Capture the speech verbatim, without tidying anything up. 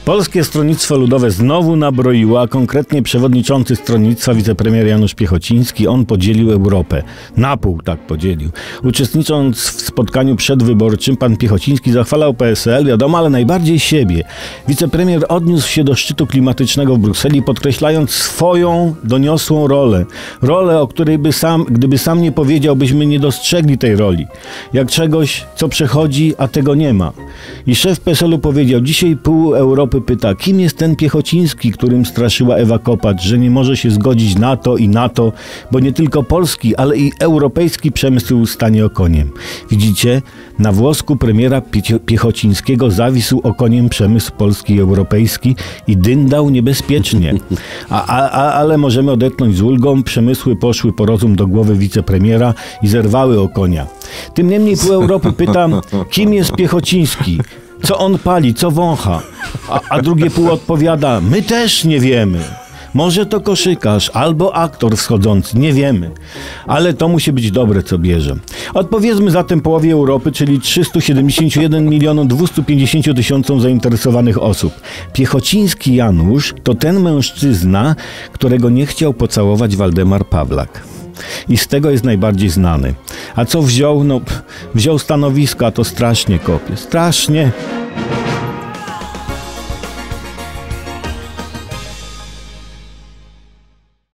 Polskie Stronnictwo Ludowe znowu nabroiło, a konkretnie przewodniczący stronnictwa, wicepremier Janusz Piechociński, on podzielił Europę. Na pół tak podzielił. Uczestnicząc w spotkaniu przedwyborczym, pan Piechociński zachwalał P S L, wiadomo, ale najbardziej siebie. Wicepremier odniósł się do szczytu klimatycznego w Brukseli, podkreślając swoją doniosłą rolę. Rolę, o której by sam, gdyby sam nie powiedział, byśmy nie dostrzegli tej roli. Jak czegoś, co przechodzi, a tego nie ma. I szef P S L u powiedział, dzisiaj pół Europy pyta, kim jest ten Piechociński, którym straszyła Ewa Kopacz, że nie może się zgodzić na to i na to, bo nie tylko polski, ale i europejski przemysł stanie okoniem. Widzicie, na włosku premiera Pie- Piechocińskiego zawisł okoniem przemysł polski i europejski i dyndał niebezpiecznie. A, a, a, ale możemy odetchnąć z ulgą, przemysły poszły po rozum do głowy wicepremiera i zerwały okonia. Tym niemniej pół Europy pyta, kim jest Piechociński? Co on pali, co wącha? A, a drugie pół odpowiada, my też nie wiemy. Może to koszykarz albo aktor wschodzący, nie wiemy. Ale to musi być dobre, co bierze. Odpowiedzmy zatem połowie Europy, czyli trzystu siedemdziesięciu jeden milionom dwustu pięćdziesięciu tysiącom zainteresowanych osób. Piechociński Janusz to ten mężczyzna, którego nie chciał pocałować Waldemar Pawlak. I z tego jest najbardziej znany. A co wziął? No, wziął stanowisko, a to strasznie kopie. Strasznie.